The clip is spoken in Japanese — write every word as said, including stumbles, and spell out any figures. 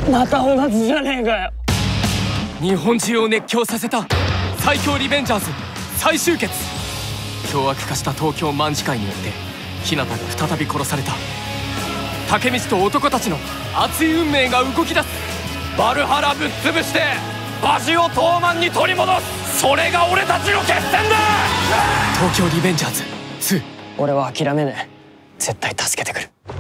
また同じじゃねえかよ。 日本中を熱狂させた最強リベンジャーズ再集結。凶悪化した東京卍會によって日向が再び殺された。タケミチと男たちの熱い運命が動き出す。バルハラぶっ潰してバジを東卍に取り戻す。それが俺たちの決戦だ。東京リベンジャーズツー。 俺は諦めねえ。絶対助けてくる。